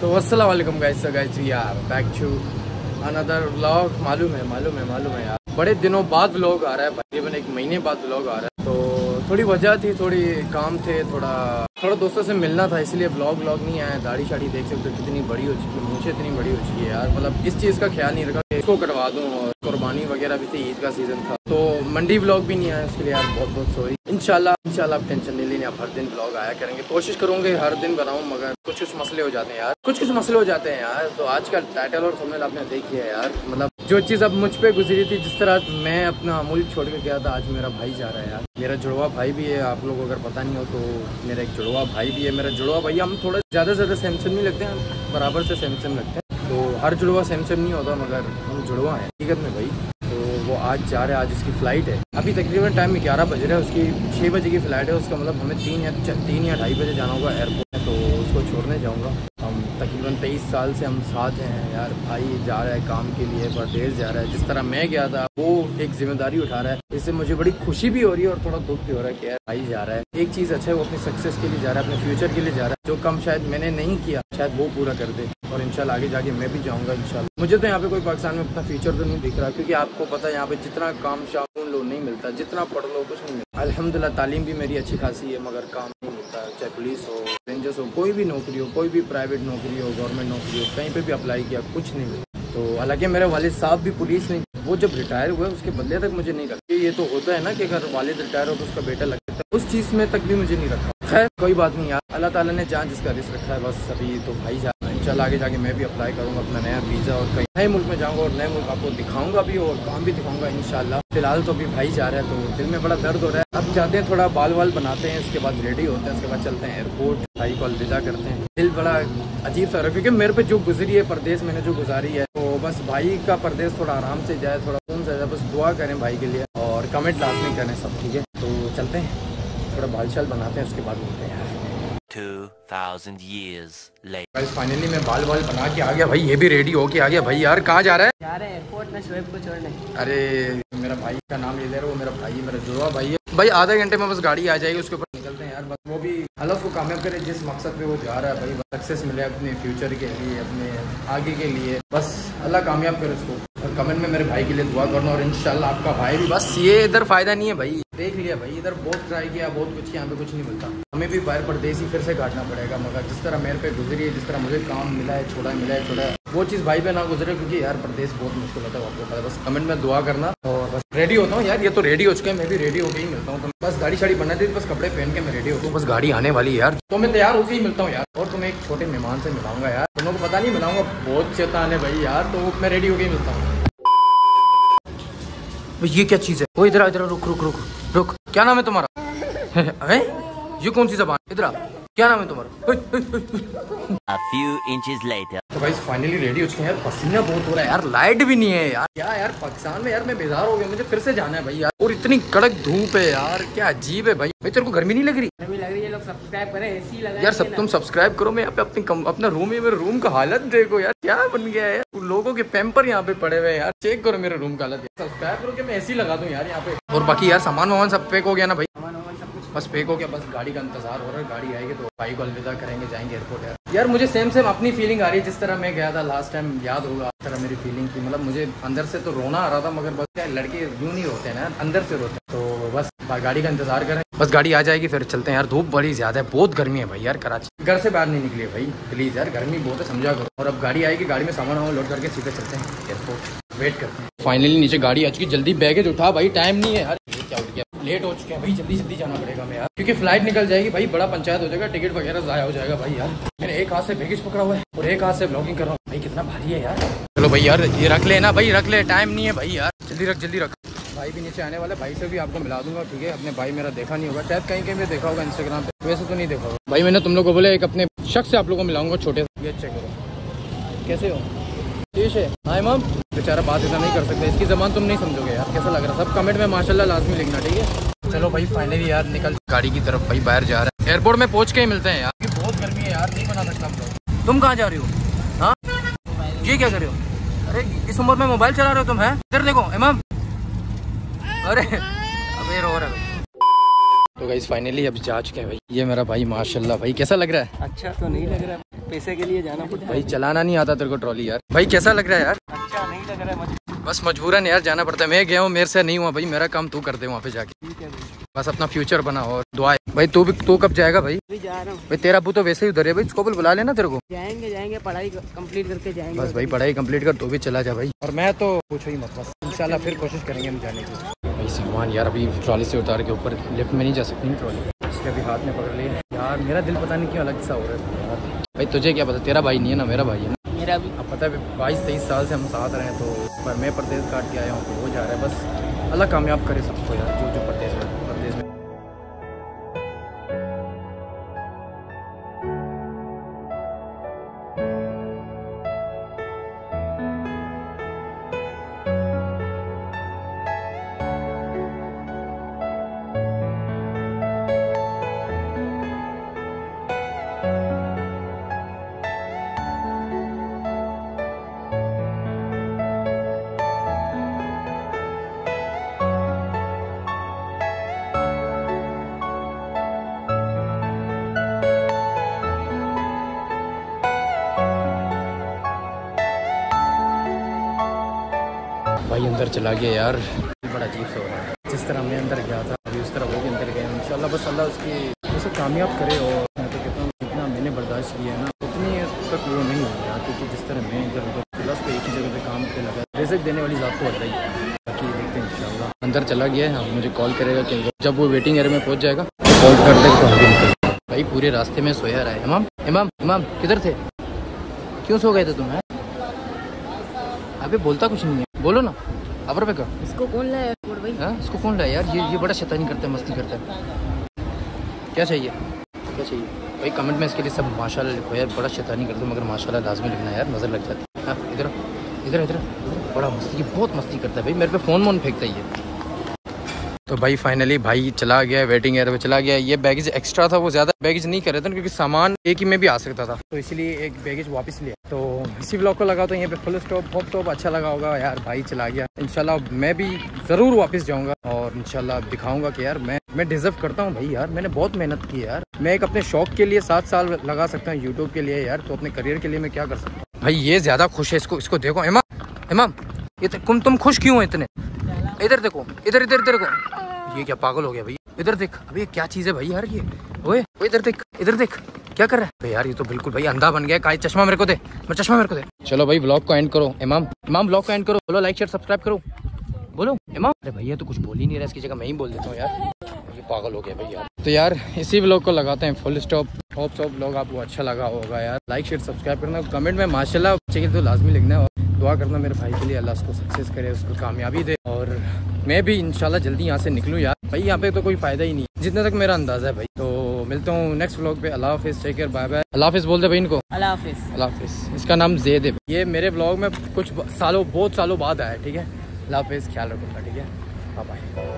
तो अस्सलाम वालेकुम गाइस, यार बैक टू अनदर व्लॉग। मालूम है यार, बड़े दिनों बाद व्लॉग आ रहा है, तकरीबन एक महीने बाद व्लॉग आ रहा है। तो थोड़ी वजह थी, थोड़ी काम थे, थोड़ा दोस्तों से मिलना था, इसलिए व्लॉग नहीं आया। दाढ़ी शाड़ी देख सकते हो कितनी बड़ी हो चुकी है, मूंछें इतनी बड़ी हो चुकी है यार। मतलब इस चीज़ का ख्याल नहीं रखा कि इसको कटवा दूँ, और कुर्बानी वगैरह भी थी, ईद का सीज़न था, तो मंडी व्लॉग भी नहीं आया, इसके लिए यार बहुत सॉरी। इंशाल्लाह आप टेंशन नहीं लेनी, आप हर दिन व्लॉग आया करेंगे, कोशिश करूँगे हर दिन बनाऊँ, मगर कुछ मसले हो जाते हैं यार, कुछ मसले हो जाते हैं यार। तो आज का टाइटल और थंबनेल आपने देखी है यार, मतलब जो चीज़ अब मुझ पे गुजरी थी, जिस तरह मैं अपना मुल्क छोड़ के गया था, आज मेरा भाई जा रहा है यार। मेरा जुड़वा भाई भी है, आप लोग अगर पता नहीं हो तो मेरा एक जुड़वा भाई भी है। मेरा जुड़वा भाई, हम थोड़ा ज़्यादा सेम नहीं लगते हैं, बराबर से सेम लगते हैं। तो हर जुड़वा सेम नहीं होता, मगर हम जुड़वा हैं हकीकत में भाई। तो वो आज जा रहा है, आज उसकी फ़्लाइट है। अभी तकरीबन टाइम 11 बज रहा है, उसकी 6 बजे की फ़्लाइट है। उसका मतलब हमें 3 या 2:30 बजे जाना होगा एयरपोर्ट में, तो उसको छोड़ने जाऊँगा। हम तकरीबन 23 साल से हम साथ हैं यार। भाई जा रहा है काम के लिए, परदेश जा रहा है। जिस तरह मैं गया था, वो एक जिम्मेदारी उठा रहा है। इससे मुझे बड़ी खुशी भी हो रही है और थोड़ा दुख भी हो रहा है कि यार भाई जा रहा है। एक चीज़ अच्छा है, वो अपनी सक्सेस के लिए जा रहा है, अपने फ्यूचर के लिए जा रहा है। जो काम शायद मैंने नहीं किया, शायद वो पूरा कर दे, और इंशाल्लाह आगे जाके मैं भी जाऊँगा इंशाल्लाह। मुझे तो यहाँ पे कोई पाकिस्तान में अपना फ्यूचर तो नहीं दिख रहा, क्योंकि आपको पता है यहाँ पे जितना काम शाम लो नहीं मिलता, जितना पढ़ लो कुछ नहीं मिलता। अल्हम्दुलिल्लाह तालीम भी मेरी अच्छी खासी है, मगर काम नहीं मिलता। चाहे पुलिस हो, रेंजर्स हो, कोई भी नौकरी हो, कोई भी प्राइवेट नौकरी हो, गवर्नमेंट नौकरी हो, कहीं पे भी अप्लाई किया, कुछ नहीं मिला। तो हालांकि मेरे वालिद साहब भी पुलिस में, वो जब रिटायर हुए उसके बदले तक मुझे नहीं रखा। ये तो होता है ना कि अगर वालिद रिटायर हो तो उसका बेटा लगता है, उस चीज़ में तक भी मुझे नहीं रखा। खैर कोई बात नहीं यार, अल्लाह ताला ने जहाँ जिसका रिस्क रखा है, बस अभी तो भाई जा रहा है। इंशाल्लाह आगे जाके मैं भी अप्लाई करूँगा अपना नया वीज़ा, और कहीं नए मुल्क में जाऊँगा, और नए मुल्क आपको दिखाऊंगा भी और काम भी दिखाऊंगा इंशाल्लाह। फिलहाल तो अभी भाई जा रहा है, तो दिल में बड़ा दर्द हो रहा है। अब जाते हैं, थोड़ा बाल बनाते हैं, इसके बाद रेडी होते हैं, उसके बाद चलते हैं एयरपोर्ट, भाई को अलविदा करते हैं। दिल बड़ा अजीब सा रहा है, क्योंकि मेरे पे जो गुजरी है, परदेश मैंने जो गुजारी है, तो बस भाई का परदेश थोड़ा आराम से जाए, थोड़ा सुकून से जाए। बस दुआ करें भाई के लिए, और कमेंट लाजमी करें सब, ठीक है। तो चलते हैं, थोड़ा बाल बनाते हैं, उसके बाद मिलते हैं यार। 2000 years later. गाइस फाइनली मैं बाल बना के आ गया भाई, ये भी रेडी होके आ गया भाई। यार कहाँ जा रहा है? जा रहे हैं एयरपोर्ट में शोएब को छोड़ने। अरे मेरा भाई का नाम ले ले रहा, वो मेरा भाई है, मेरा जुड़वा भाई है भाई। आधे घंटे में बस गाड़ी आ जाएगी, उसके ऊपर निकलते हैं यार। बस वो भी अल्लाह उसको कामयाब करे, जिस मकसद पे वो जा रहा है भाई, सक्सेस मिले अपने फ्यूचर के लिए, अपने आगे के लिए, बस अल्लाह कामयाब करे उसको। और कमेंट में मेरे भाई के लिए दुआ करना, और इंशाल्लाह आपका भाई भी। बस ये इधर फायदा नहीं है भाई, देख लिया भाई, इधर बहुत ट्राई किया, बहुत कुछ किया, यहाँ पे कुछ नहीं मिलता। हमें भी बाहर परदेसी फिर से काटना पड़ेगा, मगर जिस तरह मेरे पे गुजरी है, जिस तरह मुझे काम मिला है, छोड़ा है, वो चीज़ भाई पे ना गुजरे, क्योंकि यार परदेश बहुत मुश्किल होता है, आपको पता है। बस कमेंट में दुआ करना, और बस रेडी होता हूँ यार। ये तो रेडी हो चुका है, मैं भी रेडी होकर ही मिलता हूँ। तो बस दाढ़ी शाड़ी बना दी, बस कपड़े पहन के मैं रेडी होता हूँ, बस गाड़ी आने वाली है यार, तो मैं तैयार होकर ही मिलता हूँ यार। और तुम्हें एक छोटे मेहमान से मिलाऊंगा यार, तुम लोग को पता नहीं, मिलाऊंगा, बहुत शैतान है भाई यार। तो मैं रेडी होकर ही मिलता हूँ। ये क्या चीज़ है? वो इधर रुक, क्या नाम है तुम्हारा? ये कौन सी जबान? इधर क्या नाम है तुम्हारा? A few inches later. तो भाई फाइनली रेडी हो चुके हैं यार। पसीना बहुत हो रहा है यार, लाइट भी नहीं है यार। क्या यार पाकिस्तान में यार मैं बेजार हो गया, मुझे फिर से जाना है भाई यार। और इतनी कड़क धूप है यार, क्या अजीब है भाई। तेरे को गर्मी नहीं लग रही? गर्मी लग रही है, लोग सब्सक्राइब करें, एसी लगाएं यार सब तुम सब्सक्राइब करो। मैं यहाँ पे अपना रूम है, मेरे रूम का हालत देखो यार, क्या बन गया है यार। लोगों के पैम्पर यहाँ पे पड़े हुए हैं यार, चेक करो मेरे रूम का हालत। सब्सक्राइब करो कि मैं एसी लगा दूं यार यहाँ पे। और बाकी यार सामान सब पैक हो गया ना भाई? बस पैक हो गया, बस गाड़ी का इंतजार हो रहा है। गाड़ी आएगी तो भाई को अलविदा करेंगे, जाएंगे एयरपोर्ट यार। मुझे सेम अपनी फीलिंग आ रही है, जिस तरह मैं गया था लास्ट टाइम, याद होगा इस तरह मेरी फीलिंग थी। मतलब मुझे अंदर से तो रोना आ रहा था, मगर बस क्या लड़के यूं नहीं रोते ना, अंदर से रोते। तो बस गाड़ी का इंतजार करें, बस गाड़ी आ जाएगी फिर चलते हैं यार। धूप बड़ी ज्यादा है, बहुत गर्मी है भाई यार। कराची घर से बाहर नहीं निकले भाई प्लीज यार, गर्मी बहुत है, समझा करो। और अब गाड़ी आएगी, गाड़ी में सामान लोड करके सीधे चलते हैं एयरपोर्ट, वेट करते हैं। फाइनली नीचे गाड़ी आ चुकी, जल्दी बैगेज उठा भाई, टाइम नहीं है यार। क्या हो गया, लेट हो चुके हैं भाई, जल्दी जाना पड़ेगा मैं यार, क्योंकि फ्लाइट निकल जाएगी भाई, बड़ा पंचायत हो जाएगा, टिकट वगैरह ज़ाया हो जाएगा भाई यार। मैंने एक हाथ से बैगेज पकड़ा हुआ है और एक हाथ से ब्लॉगिंग कर रहा हूँ भाई, कितना भारी है यार। चलो भाई यार, ये रख ले ना भाई, रख ले, टाइम नहीं है भाई यार, जल्दी रख। भाई भी नीचे आने वाला, भाई से भी आपको मिला दूंगा, ठीक है। अपने भाई मेरा देखा नहीं होगा, शायद कहीं भी देखा होगा इंस्टाग्राम पे, वैसे तो नहीं देखा होगा भाई। मैंने तुम लोग को बोले एक अपने शख्स से आप लोगों को मिलाऊंगा, छोटे से। ये चेक करो, कैसे हो? ठीक है। हाँ इमाम, बेचारा बात इतना नहीं कर सकता, इसकी ज़बान तुम नहीं समझोगे यार। कैसा लग रहा? सब कमेंट में माशाल्लाह लाजमी लिखना, ठीक है। चलो भाई फाइनली यार निकल गाड़ी की तरफ भाई, बाहर जा रहा है। एयरपोर्ट में पहुंच के ही मिलते हैं यार, बहुत गर्मी है यार, नहीं बना सकता हम लोग। तुम कहाँ जा रही हो? हाँ ये क्या कर रहे हो? अरे इस उम्र में मोबाइल चला रहे हो तुम? हैं इधर देखो इमाम, अरे अबे रो रहे हो। तो गाइस फाइनली अब जा चुके हैं भाई। ये मेरा भाई माशाल्लाह भाई, कैसा लग रहा है? अच्छा तो नहीं लग रहा, पैसे के लिए जाना पड़ता है भाई। चलाना नहीं आता तेरे को ट्रॉली यार। भाई कैसा लग रहा है यार? अच्छा नहीं लग रहा है, बस मजबूरन यार जाना पड़ता है। मैं गया हूँ, मेरे से नहीं हुआ भाई, मेरा काम तू कर दे वहाँ पे जाके। ठीक है भाई, बस अपना फ्यूचर बना और दुआ भाई। तू कब जाएगा भाई? अभी जा रहा हूँ भाई तेरा अबू तो वैसे ही उधर है भाई, इसको बुला लेना तेरे को। जाएंगे पढ़ाई कंप्लीट करके जाएंगे। बस भाई पढ़ाई कंप्लीट कर, तू भी चला जा भाई। और मैं तो पूछो ही मत, बस इंशाल्लाह फिर कोशिश करेंगे हम जाने की। भाई सामान यार अभी ट्रॉली से उतार के ऊपर लिफ्ट में नहीं जा सकती ट्रॉली, इसलिए अभी हाथ में पकड़ लिया यार। मेरा दिल पता नहीं क्यों अलग सा हो रहा है यार। भाई तुझे क्या पता, तेरा भाई नहीं है ना, मेरा भाई है ना। मेरा भी अब पता है 22-23 साल से हम साथ रहे हैं, तो पर मैं परदेश काट के आया हूँ तो वो जा रहा है। बस अल्लाह कामयाब करे सबको यार, जो परदेश में। भाई अंदर चला गया यार, बड़ा अजीब सा हो रहा है। जिस तरह मैं अंदर गया था अभी उस तरह वो भी अंदर गए। इंशाल्लाह बस अल्लाह उसकी उसे कामयाब करे। और मैं तो कहता हूँ जितना मैंने बर्दाश्त किया है ना उतनी तक वो नहीं हो रहा, क्योंकि जिस तरह मैं इधर उधर प्लस पे एक ही जगह पे काम पे लगा, रिज़ल्ट देने वाली ज़ात तो अल्लाह ही है। बाकी देखते हैं इंशाल्लाह। अंदर चला गया है, मुझे कॉल करेगा कि जब वो वेटिंग एरिया में पहुँच जाएगा कॉल कर देगा तो हम भी निकलेंगे। भाई पूरे रास्ते में सोया रहा है। इमाम इमाम इमाम किधर थे, क्यों सो गए थे तुम? अभी बोलता कुछ नहीं है, बोलो ना। अब रुपये का इसको कौन लाया भाई? हाँ इसको कौन लाया यार? ये बड़ा शैतानी करता है, मस्ती करता है। क्या चाहिए क्या चाहिए भाई? कमेंट में इसके लिए सब माशाल्लाह लिखो यार। बड़ा शैतानी करता है मगर माशाल्लाह लाजमी लिखना यार, नज़र लग जाती है। हाँ इधर इधर इधर बड़ा मस्ती, बहुत मस्ती करता है भाई। मेरे पे फ़ोन वोन फेंकता ही है। तो भाई फाइनली भाई चला गया, वेटिंग एरिया पे चला गया। ये बैगेज एक्स्ट्रा था, वो ज़्यादा बैगेज नहीं कर रहे थे क्योंकि सामान एक ही में भी आ सकता था, तो इसीलिए एक बैगेज वापस लिया। तो इसी ब्लॉग को लगा तो यहीं पे फुल स्टॉप। होप स्टॉप अच्छा लगा होगा यार। भाई चला गया, इंशाल्लाह मैं भी ज़रूर वापस जाऊँगा और इंशाल्लाह दिखाऊँगा कि यार मैं डिज़र्व करता हूँ भाई। यार मैंने बहुत मेहनत की है यार। मैं एक अपने शौक के लिए 7 साल लगा सकता हूँ यूट्यूब के लिए यार, तो अपने करियर के लिए मैं क्या कर सकता हूँ भाई। ये ज़्यादा खुश है, इसको देखो। इमाम ये तुम खुश क्यों हो इतने? इधर देखो, इधर देखो। ये क्या पागल हो गया भाई? इधर देख। अभी ये क्या चीज़ है भाई यार? ये ओए इधर देख क्या कर रहा है यार? ये तो बिल्कुल भाई अंधा बन गया। काय चश्मा मेरे को दे, चश्मा मेरे को दे। चलो भाई व्लॉग को एंड करो। इमाम व्लॉग को एंड करो। बोलो लाइक शेयर सब्सक्राइब करो। बोलो इमाम। अरे भैया तो कुछ बोल ही नहीं रहा, इसकी जगह मैं ही बोल देता हूँ यार। ये पागल हो गया भाई यार। तो यार इसी व्लॉग को लगाते हैं फुल स्टॉप। होप सॉप व्लॉग आपको अच्छा लगा होगा यार। लाइक शेयर सब्सक्राइब करना, कमेंट में माशाल्लाह चाहिए तो लाजमी लिखना है। और दुआ करना मेरे भाई के लिए, अल्लाह उसको सक्सेस करे, उसको कामयाबी दे। और मैं भी इंशाल्लाह जल्दी यहाँ से निकलूँ यार। भाई यहाँ पे तो कोई फायदा ही नहीं जितना तक मेरा अंदाजा है भाई। तो मिलता हूँ नेक्स्ट व्लॉग पे। अल्लाह हाफिज़, टेक केयर, बाय बाय। अल्लाह हाफिज़ बोल दे भाई इनको। अल्लाह हाफिज़। अल्लाह हाफिज़। इसका नाम ज़ेद है। ये मेरे व्लॉग में बहुत सालों बाद आया है, ठीक है। अल्लाह हाफिज़, ख्याल रखूँगा, ठीक है। Bye bye.